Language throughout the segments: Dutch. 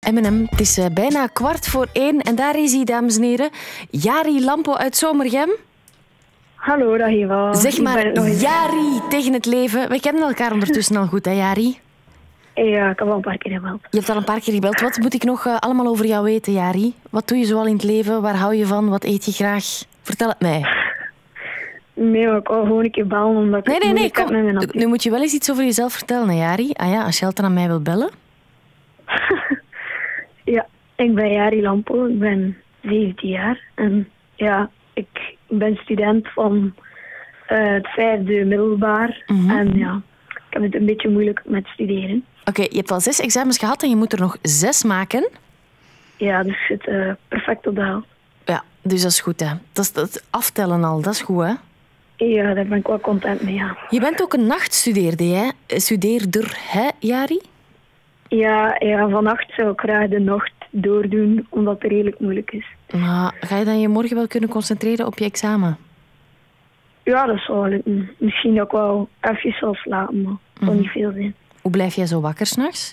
M&M. Het is bijna 1:15 en daar is hij, dames en heren. Jari Lampo uit Zomergem. Hallo, dag Eva. Zeg maar Jari tegen het leven. Wij kennen elkaar ondertussen al goed, hè Jari? Ja, ik heb al een paar keer gebeld. Je hebt al een paar keer gebeld. Wat moet ik nog allemaal over jou weten, Jari? Wat doe je zoal in het leven? Waar hou je van? Wat eet je graag? Vertel het mij. Nee, maar ik wou gewoon een keer bellen omdat ik Nee, heb met mijn appie. Nu moet je wel eens iets over jezelf vertellen, hè, Jari? Ah ja, als je altijd aan mij wilt bellen. Ja, ik ben Jari Lampo. Ik ben 17 jaar. En ja, ik ben student van het 5e middelbaar. En ja, ik heb het een beetje moeilijk met studeren. Oké, je hebt al 6 examens gehad en je moet er nog 6 maken. Ja, dus ik zit perfect op de helft. Ja, dus dat is goed, hè. Dat aftellen al, dat is goed, hè. Ja, daar ben ik wel content mee, ja. Je bent ook een nachtstudeerder, hè, Jari? Ja, vannacht zou ik graag de nacht doordoen, omdat het redelijk moeilijk is. Maar ga je dan je morgen wel kunnen concentreren op je examen? Ja, dat zal wel lukken. Misschien dat ik wel even zal slapen, maar dat zal niet veel zijn. Hoe blijf jij zo wakker 's nachts?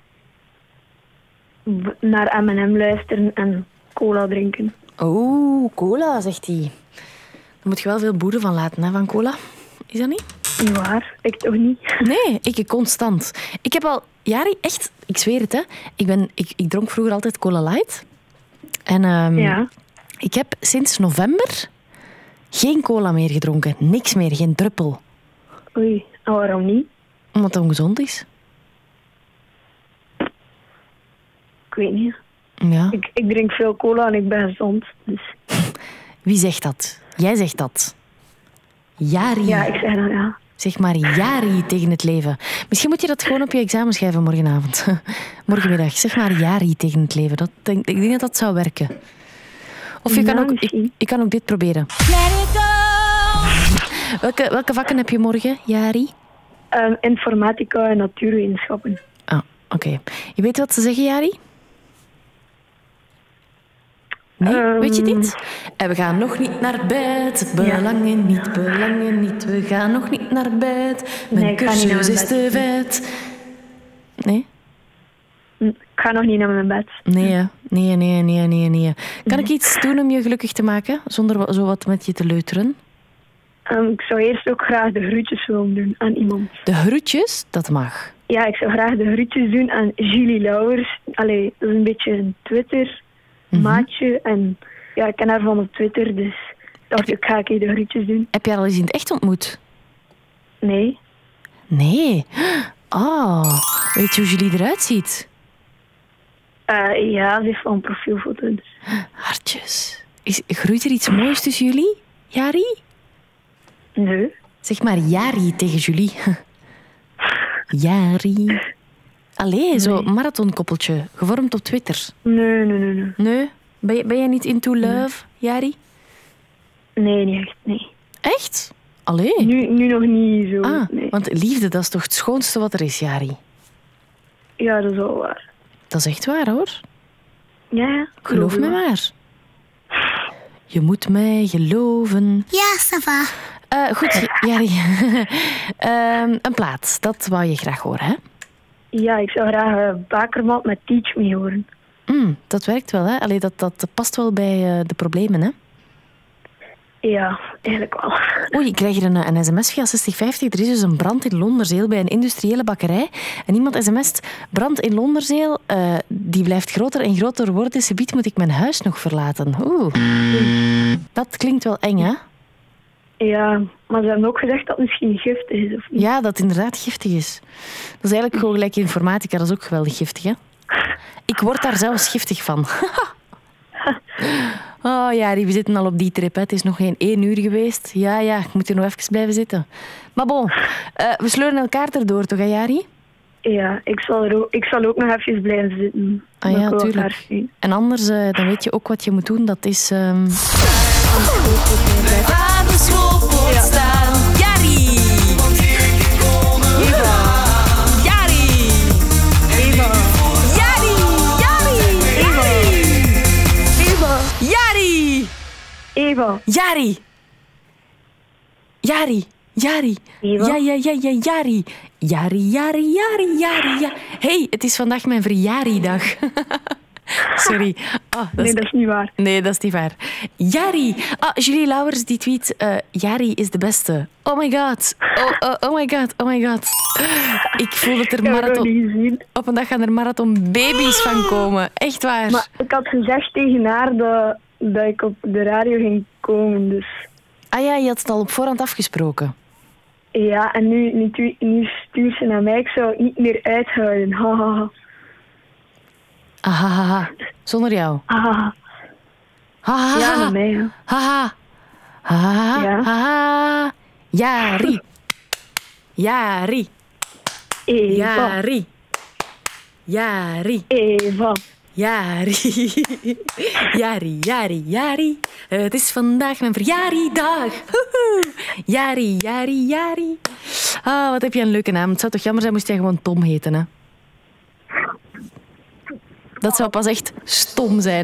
Naar M&M luisteren en cola drinken. Oh, cola, zegt hij. Daar moet je wel veel boeren van laten, hè, van cola. Is dat niet? Niet waar, ik toch niet. Nee, ik constant. Ik heb al, Jari, echt, ik zweer het, hè. Ik dronk vroeger altijd Cola Light. En Ja. ik heb sinds november geen cola meer gedronken. Niks meer, geen druppel. Oei, en waarom niet? Omdat het ongezond is. Ik weet niet. Ja. Ik drink veel cola en ik ben gezond. Dus. Wie zegt dat? Jij zegt dat. Jari. Ja, ik zeg dat, ja. Zeg maar Jari tegen het leven. Misschien moet je dat gewoon op je examen schrijven morgenavond. Morgenmiddag. Zeg maar Jari tegen het leven. Ik denk dat dat zou werken. Of je kan ook, ik kan ook dit proberen. Welke vakken heb je morgen, Jari? Informatica en natuurwetenschappen. Ah, oké. Je weet wat ze zeggen, Jari? Nee, weet je dit? En we gaan nog niet naar bed, belangen niet. We gaan nog niet naar bed, mijn cursus is te vet. Nee? Ik ga nog niet naar mijn bed. Nee. Kan ik iets doen om je gelukkig te maken, zonder zo wat met je te leuteren? Ik zou eerst ook graag de groetjes willen doen aan iemand. De groetjes? Dat mag. Ja, ik zou graag de groetjes doen aan Julie Lauwers. Allee, dat is een beetje een Twitter-maatje. En ja, ik ken haar van op Twitter, dus dacht ik ga een keer de groetjes doen. Heb je haar al eens in het echt ontmoet? Nee. Nee? Ah, weet je hoe Julie eruit ziet? Ja, ze heeft wel een profielfoto. Dus. Hartjes. Groeit er iets moois tussen jullie, Jari? Nee. Zeg maar Jari tegen Julie. Jari. Allee, zo'n marathonkoppeltje, gevormd op Twitter. Nee. Nee? Ben jij niet into love, Jari? Nee, niet echt, nee. Echt? Allee. Nu nog niet zo. Ah, nee. want liefde, dat is toch het schoonste wat er is, Jari? Ja, dat is wel waar. Dat is echt waar, hoor. Ja. Geloof me maar. Je moet mij geloven. Ja, ça va. Goed, Jari. Een plaat, dat wou je graag horen, hè? Ja, ik zou graag Bakermat met Teach Me horen. Dat werkt wel, hè? Allee, dat past wel bij de problemen, hè? Ja, eigenlijk wel. Oei, ik krijg hier een sms via 6050. Er is dus een brand in Londerzeel bij een industriële bakkerij. En iemand sms't, brand in Londerzeel, die blijft groter en groter worden. Subiet moet ik mijn huis nog verlaten. Oeh. Dat klinkt wel eng, hè? Ja, maar ze hebben ook gezegd dat het misschien giftig is, of niet? Ja, dat het inderdaad giftig is. Dat is eigenlijk gewoon gelijk informatica, dat is ook geweldig giftig, hè? Ik word daar zelfs giftig van. Oh Jari, we zitten al op die trip, hè. Het is nog geen 1 uur geweest. Ja, ik moet hier nog even blijven zitten. Maar bon, we sleuren elkaar erdoor, toch, hè, Jari? Ja, ik zal ook nog even blijven zitten. Ah ja, tuurlijk. En anders, dan weet je ook wat je moet doen. Dat is... Aan de schoolpoort staan. Jari. Eva. Jari. Eva. Ja, Jari. Jari, jari, jari, jari, ja. Hey, het is vandaag mijn verjaardag. Sorry. Nee, dat is niet waar. Nee, dat is niet waar. Jari. Julie Lauwers die tweet... Jari is de beste. Oh my god. Oh my god. Oh my god. Ik voel dat er marathon... Op een dag gaan er marathon baby's van komen. Echt waar. Maar ik had gezegd tegen haar dat ik op de radio ging komen, dus... Ah ja, je had het al op voorhand afgesproken. Ja, en nu stuurt ze naar mij. Ik zou het niet meer uithouden. Haha. Ahaha. Zonder jou. Haha. Haha. Ja, met mij. Ja. Haha. Haha. Ja. Haha. Jari. Jari. Eva. Jari. Jari. Eva. Jari. Jari, jari, jari. Het is vandaag mijn verjaardag. Jari, jari, jari. Wat heb je een leuke naam. Het zou toch jammer zijn moest jij gewoon Tom heten, hè? Dat zou pas echt stom zijn.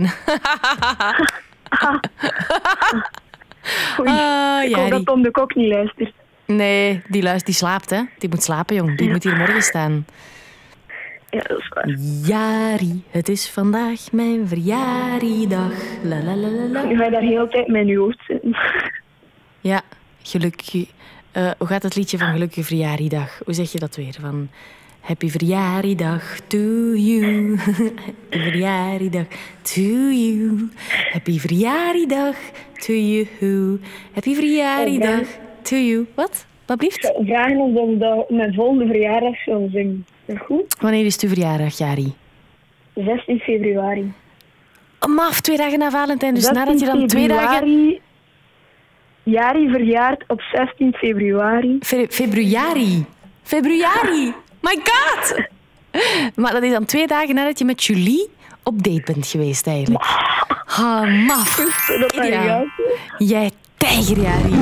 Ik hoop dat Tom de Kok niet luistert. Nee, die slaapt, hè. Die moet slapen, jong. Die moet hier morgen staan. Ja, dat is waar. Jari, het is vandaag mijn verjaardag. La la la la la. Nu ga je daar heel de tijd met in je hoofd zitten. Ja, gelukkig. Hoe gaat het liedje van Gelukkige Verjaardag? Hoe zeg je dat weer? Van Happy verjaardag to you. Happy verjaardag to you. Happy verjaardag to you. Happy verjaardag to you. Wat? Wat blieft? Ik vragen of we mijn volgende verjaardag zullen zingen. Is dat goed? Wanneer is het uw verjaardag, Jari? 16 februari. Maf, 2 dagen na Valentijn. Dus nadat je dan 2 dagen... Jari verjaart op 16 februari. Februari. Februari. My god! Maar dat is dan 2 dagen nadat je met Julie op date bent geweest, eigenlijk. Maf. Dat Ideaal. Jij tijger, Jari.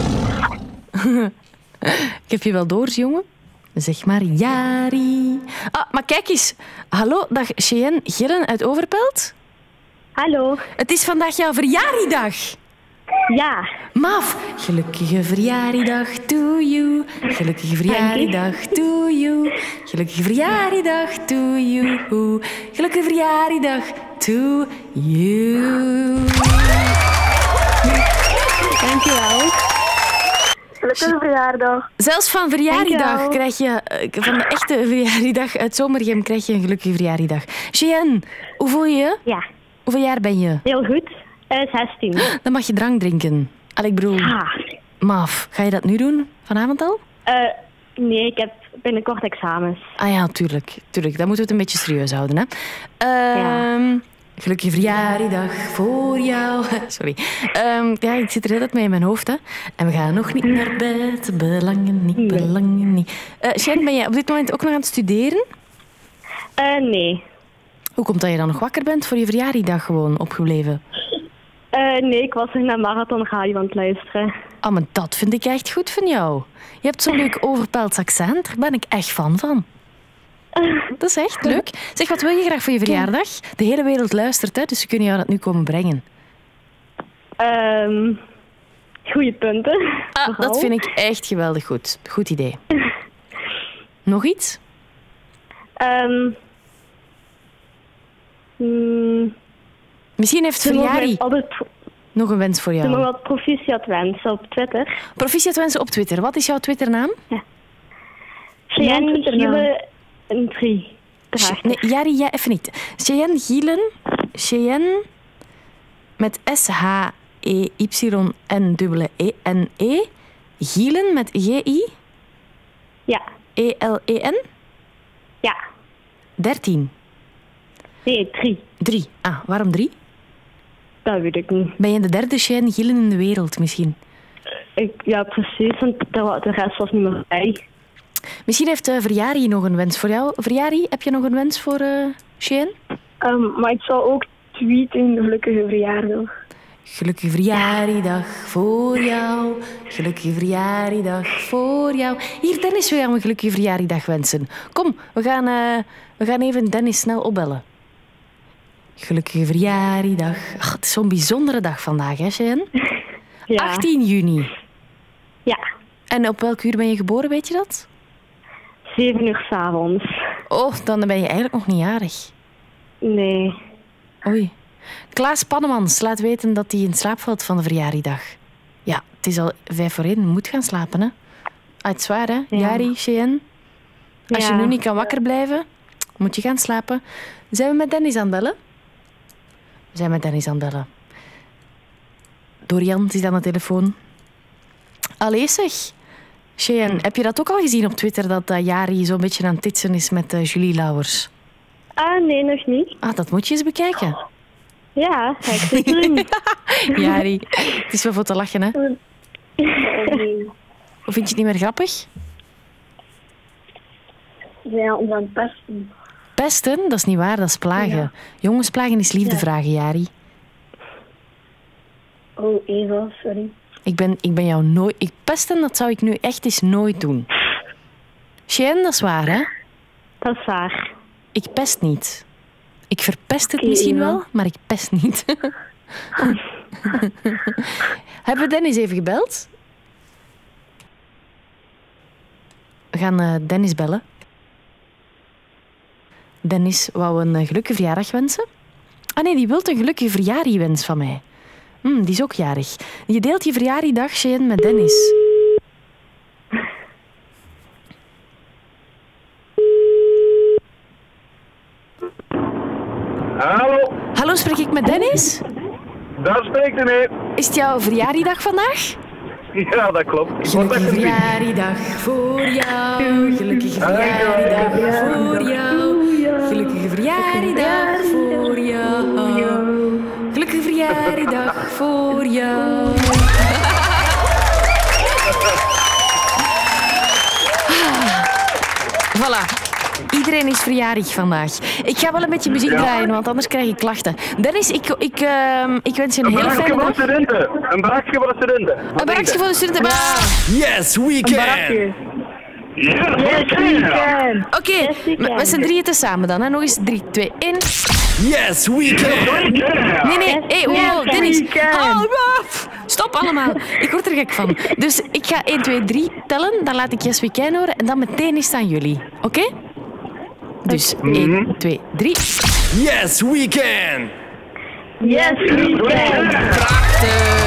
Ik heb je wel door, jongen. Zeg maar Jari. Maar kijk eens. Hallo, dag Cheyenne Gillen uit Overpelt. Hallo. Het is vandaag jouw verjaardag. Ja. Maf, gelukkige verjaardag to you. Gelukkige verjaardag to you. Gelukkige verjaardag to you. Gelukkige verjaardag to you. Dankjewel. Gelukkige verjaardag. Zelfs van verjaardag krijg je, van de echte verjaardag uit Zomergem krijg je een gelukkige verjaardag. Cheyenne, hoe voel je je? Ja. Hoeveel jaar ben je? Heel goed. 16. Dan mag je drank drinken. Ik bedoel, Maf, ga je dat nu doen? Vanavond al? Nee, ik heb binnenkort examens. Ja, tuurlijk. Dan moeten we het een beetje serieus houden, hè. Gelukkige verjaardag voor jou. Sorry. Ik zit er heel tijd mee in mijn hoofd, hè. En we gaan nog niet naar bed. Belangen niet. Cheyenne, ben jij op dit moment ook nog aan het studeren? Nee. Hoe komt dat je dan nog wakker bent voor je verjaardag gewoon opgebleven? Nee, ik was nog naar Marathon Radio aan het luisteren. Maar dat vind ik echt goed van jou. Je hebt zo'n leuk Overpelts accent. Daar ben ik echt fan van. Dat is echt leuk. Zeg, wat wil je graag voor je verjaardag? De hele wereld luistert, hè, dus ze kunnen jou dat nu komen brengen. Goeie punten. Dat vind ik echt geweldig goed. Goed idee. Nog iets? Misschien heeft Verjari nog een wens voor jou. Ze mogen wat proficiat wensen op Twitter. Proficiat wensen op Twitter. Wat is jouw Twitternaam? Ja. Cheyenne Gielen een 3. Nee, Jari, jij even niet. Cheyenne Gielen. Cheyenne met S-H-E-Y-N-E-N-E. Gielen met G-I? Ja. E-L-E-N? Ja. 13? Nee, 3. 3. Waarom 3? Dat weet ik niet. Ben je de derde Cheyenne Gielen in de wereld misschien? Ja, precies. Want de rest was niet meer bij. Misschien heeft Verjari nog een wens voor jou. Verjari, heb je nog een wens voor Cheyenne? Maar ik zal ook tweeten gelukkige verjaardag. Gelukkige verjaardag voor jou. Gelukkige verjaardag voor jou. Hier, Dennis wil jou een gelukkige verjaardag wensen. Kom, we gaan even Dennis snel opbellen. Gelukkige verjaardag. Het is zo'n bijzondere dag vandaag, hè, Cheyenne? Ja. 18 juni. Ja. En op welk uur ben je geboren, weet je dat? 7 uur 's avonds. Oh, dan ben je eigenlijk nog niet jarig. Nee. Oei. Klaas Pannemans laat weten dat hij in slaap valt van de verjaardag. Ja, het is al 1:55. Moet gaan slapen, hè? Ah, het is waar, hè? Ja. Jari, Cheyenne. Als je Ja. nu niet kan wakker blijven, moet je gaan slapen. Zijn we met Dennis aan het bellen? We zijn met Dennis aan het bellen. Dorian zit aan de telefoon. Allee, zeg. Cheyenne, heb je dat ook al gezien op Twitter, dat Jari zo'n beetje aan het titsen is met Julie Lauwers? Ah, nee, nog niet. Ah, dat moet je eens bekijken. Ja, ga ik zeker doen. Jari, het is wel voor te lachen, hè? Of vind je het niet meer grappig? Ze zijn ons aan het pesten. Pesten, dat is niet waar, dat is plagen. Ja. Jongens, plagen is liefde vragen, Jari. Oh, Eva, sorry. Ik ben jou nooit... Pesten, dat zou ik nu echt eens nooit doen. Cheyenne, dat is waar, hè? Dat is waar. Ik pest niet. Ik verpest het Oké, misschien Eva. wel, maar ik pest niet. Hebben we Dennis even gebeld? We gaan Dennis bellen. Dennis wou een gelukkige verjaardag wensen. Ah nee, die wil een gelukkige verjaardagswens van mij. Die is ook jarig. Je deelt je verjaardag, Cheyenne, met Dennis. Hallo, Hallo, spreek ik met Dennis? daar spreekt u mee. Is het jouw verjaardag vandaag? Ja, dat klopt. Gelukkige verjaardag voor jou. Gelukkige verjaardag voor jou. Gelukkige verjaardag voor jou. Gelukkige verjaardag voor jou. Voilà. Iedereen is verjaardag vandaag. Ik ga wel een beetje muziek draaien, want anders krijg ik klachten. Dennis, ik wens je een hele fijne dag. Een barakje voor de studenten. Een barakje voor de studenten. Yes, we can! Ja, Oké, met z'n drieën tezamen dan. Hè. Nog eens 3, 2, 1. Yes, we can! Nee. Hey, wow, Dennis. Hou op. Stop allemaal. Ik word er gek van. Dus ik ga 1, 2, 3 tellen. Dan laat ik Yes We Can horen. En dan meteen is het aan jullie. Oké? Dus 1, 2, 3. Yes, we can! Yes, we can. Prachtig.